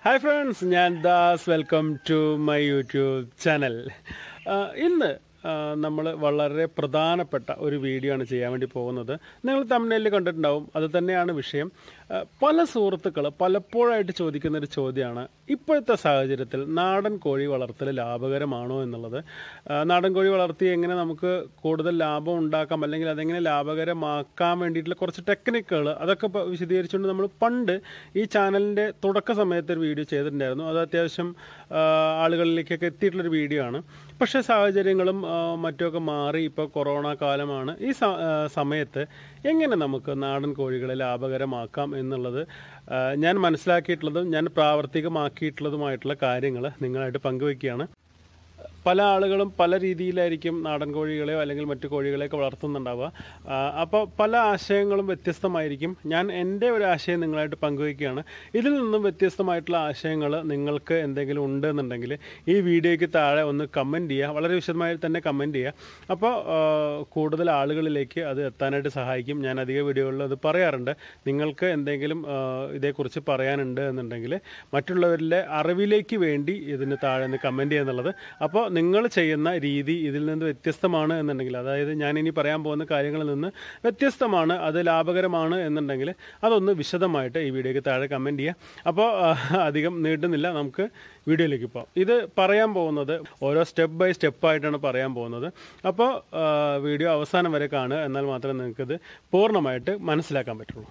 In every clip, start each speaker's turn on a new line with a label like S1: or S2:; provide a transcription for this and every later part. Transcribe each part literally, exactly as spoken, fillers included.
S1: Hi friends, Nyan Das. Welcome to my YouTube channel. Uh, in the നമ്മൾ വളരെ പ്രധാനപ്പെട്ട ഒരു വീഡിയോ ആണ് ചെയ്യാൻ വേണ്ടി പോകുന്നത്. നിങ്ങൾ തംബ്നെയിലിൽ കണ്ടിട്ടുണ്ടാവും, അത് തന്നെയാണ് വിഷയം. പല സുഹൃത്തുക്കൾ പലപ്പോഴായിട്ട് ചോദിക്കുന്ന ഒരു ചോദ്യമാണ്, ഇപ്പോഴത്തെ സാഹചര്യത്തിൽ നാടൻ കോഴി വളർത്തൽ ലാഭകരമാണോ എന്നുള്ളത്. നാടൻ കോഴി വളർത്തി എങ്ങനെ നമുക്ക് കൂടുതൽ ലാഭം ഉണ്ടാക്കാം, അല്ലെങ്കിൽ അതെങ്ങനെ ലാഭകരമാക്കാൻ വേണ്ടിയിട്ടുള്ള കുറച്ച് ടെക്നിക്കുകൾ, അതൊക്കെ വിശദീകരിച്ചുകൊണ്ട് നമ്മൾ പണ്ട് ഈ ചാനലിൻ്റെ തുടക്ക സമയത്ത് ഒരു വീഡിയോ ചെയ്തിട്ടുണ്ടായിരുന്നു. അത് അത്യാവശ്യം ആളുകളിലേക്കൊക്കെ എത്തിയിട്ടുള്ളൊരു വീഡിയോ ആണ്. പക്ഷേ സാഹചര്യങ്ങളും മറ്റുമൊക്കെ മാറി ഇപ്പോൾ കൊറോണ കാലമാണ്. ഈ സമയത്ത് എങ്ങനെ നമുക്ക് നാടൻ കോഴികളെ ലാഭകരമാക്കാം എന്നുള്ളത് ഞാൻ മനസ്സിലാക്കിയിട്ടുള്ളതും ഞാൻ പ്രാവർത്തികമാക്കിയിട്ടുള്ളതുമായിട്ടുള്ള കാര്യങ്ങൾ നിങ്ങളായിട്ട് പങ്കുവയ്ക്കുകയാണ്. പല ആളുകളും പല രീതിയിലായിരിക്കും നാടൻ കോഴികളെയോ അല്ലെങ്കിൽ മറ്റു കോഴികളെയൊക്കെ വളർത്തുന്നുണ്ടാവുക. അപ്പോൾ പല ആശയങ്ങളും വ്യത്യസ്തമായിരിക്കും. ഞാൻ എൻ്റെ ഒരു ആശയം നിങ്ങളായിട്ട് പങ്കുവയ്ക്കുകയാണ്. ഇതിൽ നിന്നും വ്യത്യസ്തമായിട്ടുള്ള ആശയങ്ങൾ നിങ്ങൾക്ക് എന്തെങ്കിലും ഉണ്ടെന്നുണ്ടെങ്കിൽ ഈ വീഡിയോയ്ക്ക് താഴെ ഒന്ന് കമൻറ്റ് ചെയ്യുക, വളരെ വിശദമായി തന്നെ കമൻറ്റ് ചെയ്യുക. അപ്പോൾ കൂടുതൽ ആളുകളിലേക്ക് അത് എത്താനായിട്ട് സഹായിക്കും. ഞാൻ അധിക വീഡിയോകളിൽ അത് പറയാറുണ്ട്. നിങ്ങൾക്ക് എന്തെങ്കിലും ഇതേക്കുറിച്ച് പറയാനുണ്ട് എന്നുണ്ടെങ്കിൽ മറ്റുള്ളവരിലെ അറിവിലേക്ക് വേണ്ടി ഇതിന് താഴെ ഒന്ന് കമൻറ്റ് ചെയ്യുക എന്നുള്ളത്. അപ്പോൾ നിങ്ങൾ ചെയ്യുന്ന രീതി ഇതിൽ നിന്ന് വ്യത്യസ്തമാണ് എന്നുണ്ടെങ്കിൽ, അതായത് ഞാനിനി പറയാൻ പോകുന്ന കാര്യങ്ങളിൽ നിന്ന് വ്യത്യസ്തമാണ്, അത് ലാഭകരമാണ് എന്നുണ്ടെങ്കിൽ അതൊന്ന് വിശദമായിട്ട് ഈ വീഡിയോയ്ക്ക് താഴെ കമൻറ്റ് ചെയ്യുക. അപ്പോൾ അധികം നീട്ടുന്നില്ല, നമുക്ക് വീഡിയോയിലേക്ക് പോകാം. ഇത് പറയാൻ പോകുന്നത് ഓരോ സ്റ്റെപ്പ് ബൈ സ്റ്റെപ്പായിട്ടാണ് പറയാൻ പോകുന്നത്. അപ്പോൾ വീഡിയോ അവസാനം വരെ കാണുക, എന്നാൽ മാത്രമേ നിങ്ങൾക്കിത് പൂർണ്ണമായിട്ട് മനസ്സിലാക്കാൻ പറ്റുള്ളൂ.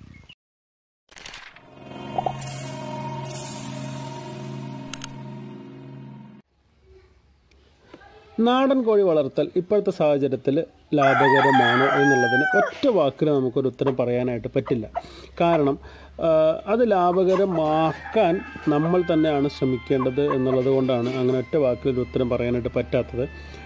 S1: നാടൻ കോഴി വളർത്തൽ ഇപ്പോഴത്തെ സാഹചര്യത്തിൽ ലാഭകരമാണോ എന്നുള്ളതിന് ഒറ്റ വാക്കിൽ നമുക്കൊരു ഉത്തരം പറയാനായിട്ട് പറ്റില്ല. കാരണം അത് ലാഭകരമാക്കാൻ നമ്മൾ തന്നെയാണ് ശ്രമിക്കേണ്ടത് എന്നുള്ളത് കൊണ്ടാണ് അങ്ങനെ ഒറ്റ വാക്കിൽ ഒരു ഉത്തരം പറയാനായിട്ട് പറ്റാത്തത്.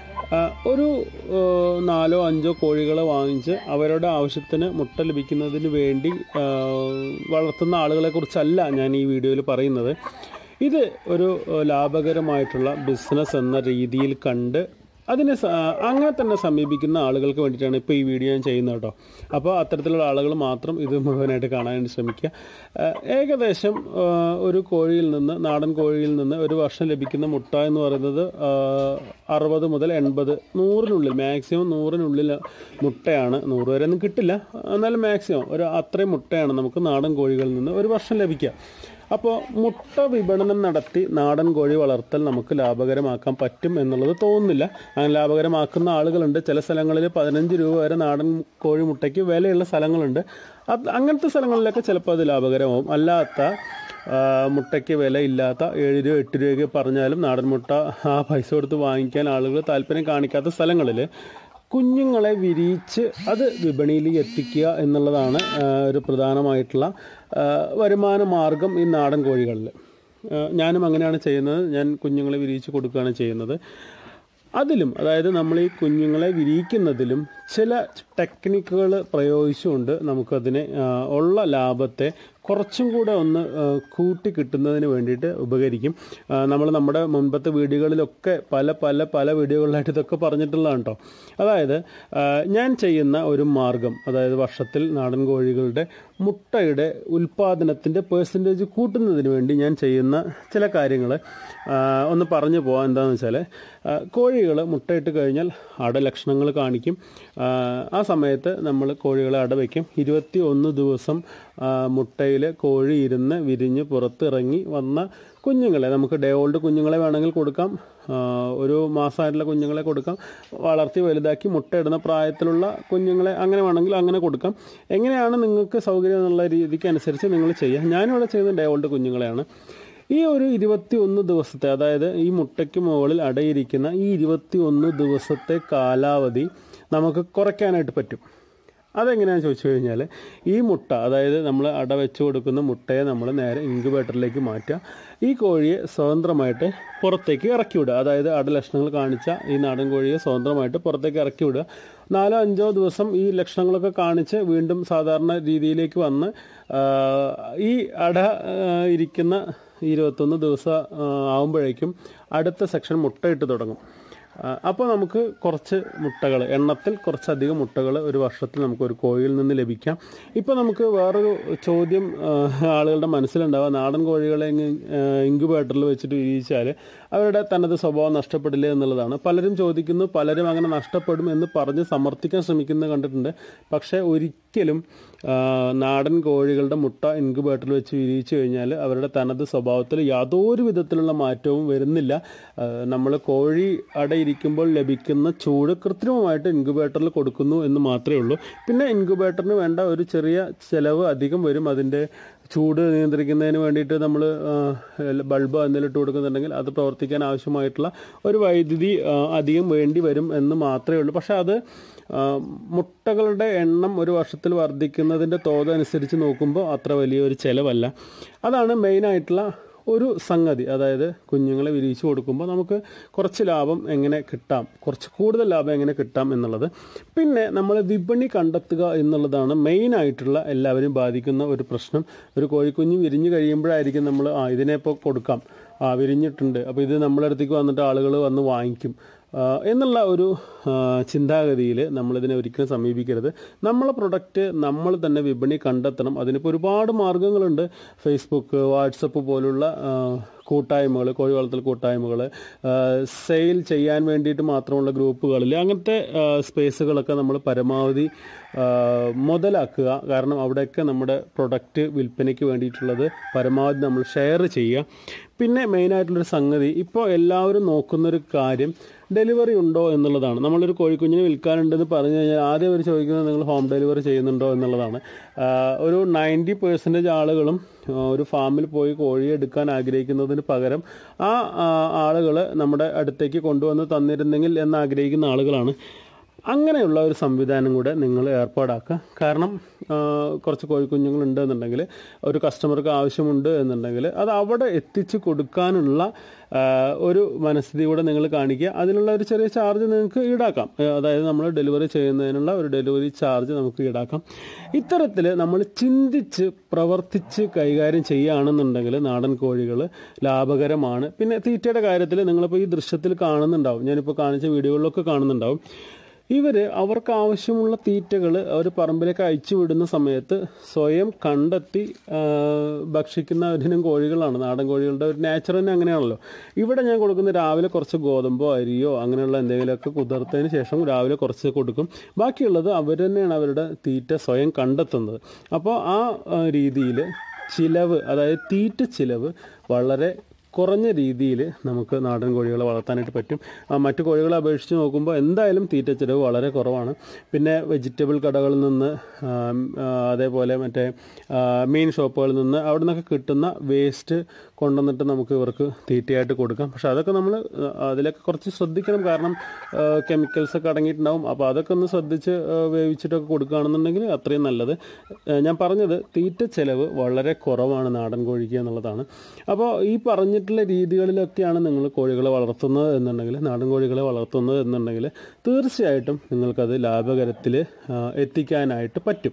S1: ഒരു നാലോ അഞ്ചോ കോഴികളെ വാങ്ങിച്ച് അവരുടെ ആവശ്യത്തിന് മുട്ട ലഭിക്കുന്നതിന് വേണ്ടി വളർത്തുന്ന ആളുകളെക്കുറിച്ചല്ല ഞാൻ ഈ വീഡിയോയിൽ പറയുന്നത്. ഇത് ഒരു ലാഭകരമായിട്ടുള്ള ബിസിനസ് എന്ന രീതിയിൽ കണ്ട് അതിനെ അങ്ങനെ തന്നെ സമീപിക്കുന്ന ആളുകൾക്ക് വേണ്ടിയിട്ടാണ് ഇപ്പോൾ ഈ വീഡിയോ ഞാൻ ചെയ്യുന്നത് കേട്ടോ. അപ്പോൾ അത്തരത്തിലുള്ള ആളുകൾ മാത്രം ഇത് മുഴുവനായിട്ട് കാണാനായിട്ട് ശ്രമിക്കുക. ഏകദേശം ഒരു കോഴിയിൽ നിന്ന്, നാടൻ കോഴിയിൽ നിന്ന് ഒരു വർഷം ലഭിക്കുന്ന മുട്ട എന്ന് പറയുന്നത് അറുപത് മുതൽ എൺപത് നൂറിനുള്ളിൽ, മാക്സിമം നൂറിനുള്ളിൽ മുട്ടയാണ്. നൂറ് വരെ ഒന്നും കിട്ടില്ല, എന്നാലും മാക്സിമം ഒരു അത്രയും മുട്ടയാണ് നമുക്ക് നാടൻ കോഴികളിൽ നിന്ന് ഒരു വർഷം ലഭിക്കുക. അപ്പോൾ മുട്ട വിപണനം നടത്തി നാടൻ കോഴി വളർത്തൽ നമുക്ക് ലാഭകരമാക്കാൻ പറ്റും എന്നുള്ളത് തോന്നുന്നില്ല. അങ്ങനെ ലാഭകരമാക്കുന്ന ആളുകളുണ്ട്. ചില സ്ഥലങ്ങളിൽ പതിനഞ്ച് രൂപ വരെ നാടൻ കോഴി മുട്ടയ്ക്ക് വിലയുള്ള സ്ഥലങ്ങളുണ്ട്. അത് അങ്ങനത്തെ സ്ഥലങ്ങളിലൊക്കെ ചിലപ്പോൾ അത് ലാഭകരമാവും. അല്ലാത്ത മുട്ടയ്ക്ക് വിലയില്ലാത്ത ഏഴ് രൂപ എട്ട് രൂപയ്ക്ക് പറഞ്ഞാലും നാടൻ മുട്ട ആ പൈസ കൊടുത്ത് വാങ്ങിക്കാൻ ആളുകൾ താല്പര്യം കാണിക്കാത്ത സ്ഥലങ്ങളിൽ കുഞ്ഞുങ്ങളെ വിരിയിച്ച് അത് വിപണിയിൽ എത്തിക്കുക എന്നുള്ളതാണ് ഒരു പ്രധാനമായിട്ടുള്ള വരുമാന മാർഗം ഈ നാടൻ കോഴികളിൽ. ഞാനും അങ്ങനെയാണ് ചെയ്യുന്നത്. ഞാൻ കുഞ്ഞുങ്ങളെ വിരിയിച്ച് കൊടുക്കുകയാണ് ചെയ്യുന്നത്. അതിലും, അതായത് നമ്മൾ ഈ കുഞ്ഞുങ്ങളെ വിരിയിക്കുന്നതിലും ചില ടെക്നിക്കുകൾ പ്രയോഗിച്ചുകൊണ്ട് നമുക്കതിനെ ഉള്ള ലാഭത്തെ കുറച്ചും കൂടെ ഒന്ന് കൂട്ടി കിട്ടുന്നതിന് വേണ്ടിയിട്ട് ഉപകരിക്കും. നമ്മൾ നമ്മുടെ മുൻപത്തെ വീഡിയോകളിലൊക്കെ പല പല പല വീഡിയോകളിലായിട്ട് ഇതൊക്കെ പറഞ്ഞിട്ടുള്ളതാണ് കേട്ടോ. അതായത് ഞാൻ ചെയ്യുന്ന ഒരു മാർഗം, അതായത് വർഷത്തിൽ നാടൻ കോഴികളുടെ മുട്ടയുടെ ഉൽപ്പാദനത്തിൻ്റെ പേഴ്സൻറ്റേജ് കൂട്ടുന്നതിന് വേണ്ടി ഞാൻ ചെയ്യുന്ന ചില കാര്യങ്ങൾ ഒന്ന് പറഞ്ഞു പോകാം. എന്താണെന്ന് വെച്ചാൽ, കോഴികൾ മുട്ടയിട്ട് കഴിഞ്ഞാൽ അടലക്ഷണങ്ങൾ കാണിക്കും. ആ സമയത്ത് നമ്മൾ കോഴികളെ അടവയ്ക്കും. ഇരുപത്തി ഒന്ന് ദിവസം മുട്ടയിൽ കോഴി ഇരുന്ന് വിരിഞ്ഞ് പുറത്തിറങ്ങി വന്ന കുഞ്ഞുങ്ങളെ, നമുക്ക് ഡേ ഓൾഡ് കുഞ്ഞുങ്ങളെ വേണമെങ്കിൽ കൊടുക്കാം, ഒരു മാസമായിട്ടുള്ള കുഞ്ഞുങ്ങളെ കൊടുക്കാം, വളർത്തി വലുതാക്കി മുട്ടയിടുന്ന പ്രായത്തിലുള്ള കുഞ്ഞുങ്ങളെ അങ്ങനെ വേണമെങ്കിൽ അങ്ങനെ കൊടുക്കാം. എങ്ങനെയാണ് നിങ്ങൾക്ക് സൗകര്യം എന്നുള്ള രീതിക്ക് അനുസരിച്ച് നിങ്ങൾ ചെയ്യുക. ഞാനിവിടെ ചെയ്യുന്ന ഡേ ഓൾഡ് കുഞ്ഞുങ്ങളെയാണ്. ഈ ഒരു ഇരുപത്തി ഒന്ന് ദിവസത്തെ, അതായത് ഈ മുട്ടയ്ക്ക് മുകളിൽ അടയിരിക്കുന്ന ഈ ഇരുപത്തി ഒന്ന് ദിവസത്തെ കാലാവധി നമുക്ക് കുറയ്ക്കാനായിട്ട് പറ്റും. അതെങ്ങനെയാണെന്ന് ചോദിച്ചു കഴിഞ്ഞാൽ, ഈ മുട്ട, അതായത് നമ്മൾ അട വെച്ച് കൊടുക്കുന്ന മുട്ടയെ നമ്മൾ നേരെ ഇൻക്യുബേറ്ററിലേക്ക് മാറ്റുക. ഈ കോഴിയെ സ്വതന്ത്രമായിട്ട് പുറത്തേക്ക് ഇറക്കി വിടുക. അതായത് അടലക്ഷണങ്ങൾ കാണിച്ച ഈ നാടൻ കോഴിയെ സ്വതന്ത്രമായിട്ട് പുറത്തേക്ക് ഇറക്കി വിടുക. നാലോ അഞ്ചോ ദിവസം ഈ ലക്ഷണങ്ങളൊക്കെ കാണിച്ച് വീണ്ടും സാധാരണ രീതിയിലേക്ക് വന്ന് ഈ അട ഇരിക്കുന്ന ഇരുപത്തൊന്ന് ദിവസം ആകുമ്പോഴേക്കും അടുത്ത സെക്ഷൻ മുട്ടയിട്ട് തുടങ്ങും. അപ്പോൾ നമുക്ക് കുറച്ച് മുട്ടകൾ, എണ്ണത്തിൽ കുറച്ചധികം മുട്ടകൾ ഒരു വർഷത്തിൽ നമുക്കൊരു കോഴിയിൽ നിന്ന് ലഭിക്കാം. ഇപ്പോൾ നമുക്ക് വേറൊരു ചോദ്യം ആളുകളുടെ മനസ്സിലുണ്ടാവുക, നാടൻ കോഴികളെ ഇൻക്യുബേറ്ററിൽ വെച്ചിട്ട് വിരിയിച്ചാൽ അവരുടെ തനത് സ്വഭാവം നഷ്ടപ്പെടില്ല എന്നുള്ളതാണ്. പലരും ചോദിക്കുന്നു, പലരും അങ്ങനെ നഷ്ടപ്പെടും എന്ന് പറഞ്ഞ് സമർത്ഥിക്കാൻ ശ്രമിക്കുന്നത് കണ്ടിട്ടുണ്ട്. പക്ഷേ ഒരിക്കലും നാടൻ കോഴികളുടെ മുട്ട ഇൻക്യുബേറ്ററിൽ വെച്ച് വിരിയിച്ചു കഴിഞ്ഞാൽ അവരുടെ തനത് സ്വഭാവത്തിൽ യാതൊരു വിധത്തിലുള്ള മാറ്റവും വരുന്നില്ല. നമ്മൾ കോഴി അടയിരിക്കുമ്പോൾ ലഭിക്കുന്ന ചൂട് കൃത്രിമമായിട്ട് ഇൻക്യുബേറ്ററിൽ കൊടുക്കുന്നു എന്ന് മാത്രമേ ഉള്ളൂ. പിന്നെ ഇൻക്യുബേറ്ററിന് വേണ്ട ഒരു ചെറിയ ചിലവ് അധികം വരും. അതിൻ്റെ ചൂട് നിയന്ത്രിക്കുന്നതിന് വേണ്ടിയിട്ട് നമ്മൾ ബൾബ് എന്തെങ്കിലും ഇട്ട് കൊടുക്കുന്നുണ്ടെങ്കിൽ അത് പ്രവർത്തിക്കാൻ ആവശ്യമായിട്ടുള്ള ഒരു വൈദ്യുതി അധികം വേണ്ടി വരും എന്ന് മാത്രമേ ഉള്ളൂ. പക്ഷേ അത് മുട്ടകളുടെ എണ്ണം ഒരു വർഷത്തിൽ വർദ്ധിക്കുന്നതിൻ്റെ തോതനുസരിച്ച് നോക്കുമ്പോൾ അത്ര വലിയൊരു ചിലവല്ല. അതാണ് മെയിനായിട്ടുള്ള ഒരു സംഗതി. അതായത് കുഞ്ഞുങ്ങളെ വിരിയിച്ചു കൊടുക്കുമ്പോൾ നമുക്ക് കുറച്ച് ലാഭം എങ്ങനെ കിട്ടാം, കുറച്ച് കൂടുതൽ ലാഭം എങ്ങനെ കിട്ടാം എന്നുള്ളത്. പിന്നെ നമ്മൾ വിപണി കണ്ടെത്തുക എന്നുള്ളതാണ് മെയിനായിട്ടുള്ള എല്ലാവരും ബാധിക്കുന്ന ഒരു പ്രശ്നം. ഒരു കോഴിക്കുഞ്ഞ് വിരിഞ്ഞ് കഴിയുമ്പോഴായിരിക്കും നമ്മൾ ആ ഇതിനെ ഇപ്പോൾ കൊടുക്കാം, ആ വിരിഞ്ഞിട്ടുണ്ട്, അപ്പോൾ ഇത് നമ്മുടെ അടുത്തേക്ക് വന്നിട്ട് ആളുകൾ വന്ന് വാങ്ങിക്കും എന്നുള്ള ഒരു ചിന്താഗതിയിൽ നമ്മളിതിനെ ഒരിക്കലും സമീപിക്കരുത്. നമ്മളെ പ്രൊഡക്റ്റ് നമ്മൾ തന്നെ വിപണി കണ്ടെത്തണം. അതിനിപ്പോൾ ഒരുപാട് മാർഗ്ഗങ്ങളുണ്ട്. ഫേസ്ബുക്ക്, വാട്സപ്പ് പോലുള്ള കൂട്ടായ്മകൾ, കോഴി വളർത്തൽ കൂട്ടായ്മകൾ, സെയിൽ ചെയ്യാൻ വേണ്ടിയിട്ട് മാത്രമുള്ള ഗ്രൂപ്പുകളിൽ അങ്ങനത്തെ സ്പേസുകളൊക്കെ നമ്മൾ പരമാവധി മുതലാക്കുക. കാരണം അവിടെയൊക്കെ നമ്മുടെ പ്രൊഡക്റ്റ് വിൽപ്പനയ്ക്ക് വേണ്ടിയിട്ടുള്ളത് പരമാവധി നമ്മൾ ഷെയർ ചെയ്യുക. പിന്നെ മെയിനായിട്ടുള്ളൊരു സംഗതി, ഇപ്പോൾ എല്ലാവരും നോക്കുന്നൊരു കാര്യം ഡെലിവറി ഉണ്ടോ എന്നുള്ളതാണ്. നമ്മളൊരു കോഴിക്കുഞ്ഞിനെ വിൽക്കാനുണ്ടെന്ന് പറഞ്ഞു കഴിഞ്ഞാൽ ആദ്യം അവർ ചോദിക്കുന്നത് നിങ്ങൾ ഹോം ഡെലിവറി ചെയ്യുന്നുണ്ടോ എന്നുള്ളതാണ്. ഒരു നയൻറ്റി പെർസെൻറ്റേജ് ആളുകളും ഒരു ഫാമിൽ പോയി കോഴിയെ എടുക്കാൻ ആഗ്രഹിക്കുന്നതിന് പകരം ആ ആളുകൾ നമ്മുടെ അടുത്തേക്ക് കൊണ്ടുവന്ന് തന്നിരുന്നെങ്കിൽ എന്ന് ആഗ്രഹിക്കുന്ന ആളുകളാണ്. അങ്ങനെയുള്ള ഒരു സംവിധാനം കൂടെ നിങ്ങൾ ഏർപ്പാടാക്കുക. കാരണം കുറച്ച് കോഴിക്കുഞ്ഞുങ്ങളുണ്ട് എന്നുണ്ടെങ്കിൽ, ഒരു കസ്റ്റമർക്ക് ആവശ്യമുണ്ട് എന്നുണ്ടെങ്കിൽ അത് അവിടെ എത്തിച്ച് കൊടുക്കാനുള്ള ഒരു മനസ്ഥിതി കൂടെ നിങ്ങൾ കാണിക്കുക. അതിനുള്ള ഒരു ചെറിയ ചാർജ് നിങ്ങൾക്ക് ഈടാക്കാം. അതായത് നമ്മൾ ഡെലിവറി ചെയ്യുന്നതിനുള്ള ഒരു ഡെലിവറി ചാർജ് നമുക്ക് ഈടാക്കാം. ഇത്തരത്തിൽ നമ്മൾ ചിന്തിച്ച് പ്രവർത്തിച്ച് കൈകാര്യം ചെയ്യുകയാണെന്നുണ്ടെങ്കിൽ നാടൻ കോഴികൾ ലാഭകരമാണ്. പിന്നെ തീറ്റയുടെ കാര്യത്തിൽ നിങ്ങളിപ്പോൾ ഈ ദൃശ്യത്തിൽ കാണുന്നുണ്ടാവും, ഞാനിപ്പോൾ കാണിച്ച വീഡിയോകളിലൊക്കെ കാണുന്നുണ്ടാവും, ഇവർ അവർക്ക് ആവശ്യമുള്ള തീറ്റകൾ അവർ പറമ്പിലേക്ക് അയച്ചു വിടുന്ന സമയത്ത് സ്വയം കണ്ടെത്തി ഭക്ഷിക്കുന്ന ഒരിനം കോഴികളാണ്. നാടൻ കോഴികളുടെ ഒരു നേച്ചർ തന്നെ അങ്ങനെയാണല്ലോ. ഇവിടെ ഞാൻ കൊടുക്കുന്ന രാവിലെ കുറച്ച് ഗോതമ്പോ അരിയോ അങ്ങനെയുള്ള എന്തെങ്കിലുമൊക്കെ കുതിർത്തതിന് ശേഷം രാവിലെ കുറച്ച് കൊടുക്കും. ബാക്കിയുള്ളത് അവർ തന്നെയാണ് അവരുടെ തീറ്റ സ്വയം കണ്ടെത്തുന്നത്. അപ്പോൾ ആ രീതിയിൽ ചിലവ്, അതായത് തീറ്റ ചിലവ് വളരെ കുറഞ്ഞ രീതിയിൽ നമുക്ക് നാടൻ കോഴികളെ വളർത്താനായിട്ട് പറ്റും. മറ്റു കോഴികളെ അപേക്ഷിച്ച് നോക്കുമ്പോൾ എന്തായാലും തീറ്റ ചിലവ് വളരെ കുറവാണ്. പിന്നെ വെജിറ്റബിൾ കടകളിൽ നിന്ന്, അതേപോലെ മറ്റേ മീൻ ഷോപ്പുകളിൽ നിന്ന് അവിടെ നിന്നൊക്കെ കിട്ടുന്ന വേസ്റ്റ് കൊണ്ടുവന്നിട്ട് നമുക്ക് ഇവർക്ക് തീറ്റയായിട്ട് കൊടുക്കാം. പക്ഷെ അതൊക്കെ നമ്മൾ അതിലൊക്കെ കുറച്ച് ശ്രദ്ധിക്കണം. കാരണം കെമിക്കൽസൊക്കെ അടങ്ങിയിട്ടുണ്ടാവും. അപ്പോൾ അതൊക്കെ ഒന്ന് ശ്രദ്ധിച്ച് വേവിച്ചിട്ടൊക്കെ കൊടുക്കുകയാണെന്നുണ്ടെങ്കിൽ അത്രയും നല്ലത്. ഞാൻ പറഞ്ഞത് തീറ്റ ചിലവ് വളരെ കുറവാണ് നാടൻ കോഴിക്ക് എന്നുള്ളതാണ്. അപ്പോൾ ഈ പറഞ്ഞിട്ടുള്ള രീതികളിലൊക്കെയാണ് നിങ്ങൾ കോഴികളെ വളർത്തുന്നത് എന്നുണ്ടെങ്കിൽ, നാടൻ കോഴികളെ വളർത്തുന്നത് എന്നുണ്ടെങ്കിൽ തീർച്ചയായിട്ടും നിങ്ങൾക്കത് ലാഭകരത്തിൽ എത്തിക്കാനായിട്ട് പറ്റും.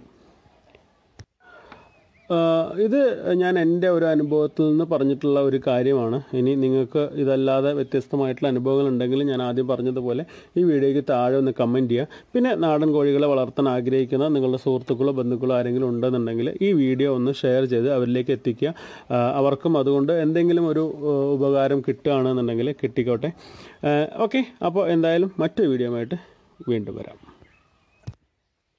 S1: ഇത് ഞാൻ എൻ്റെ ഒരു അനുഭവത്തിൽ നിന്ന് പറഞ്ഞിട്ടുള്ള ഒരു കാര്യമാണ്. ഇനി നിങ്ങൾക്ക് ഇതല്ലാതെ വ്യത്യസ്തമായിട്ടുള്ള അനുഭവങ്ങൾ ഉണ്ടെങ്കിൽ ഞാൻ ആദ്യം പറഞ്ഞതുപോലെ ഈ വീഡിയോയ്ക്ക് താഴെ ഒന്ന് കമൻറ്റ് ചെയ്യുക. പിന്നെ നാടൻ കോഴികളെ വളർത്താൻ ആഗ്രഹിക്കുന്ന നിങ്ങളുടെ സുഹൃത്തുക്കളോ ബന്ധുക്കളോ ആരെങ്കിലും ഉണ്ടെന്നുണ്ടെങ്കിൽ ഈ വീഡിയോ ഒന്ന് ഷെയർ ചെയ്ത് അവരിലേക്ക് എത്തിക്കുക. അവർക്കും അതുകൊണ്ട് എന്തെങ്കിലും ഒരു ഉപകാരം കിട്ടുകയാണെന്നുണ്ടെങ്കിൽ കിട്ടിക്കോട്ടെ. ഓക്കെ, അപ്പോൾ എന്തായാലും മറ്റൊരു വീഡിയോ ആയിട്ട് വീണ്ടും വരാം.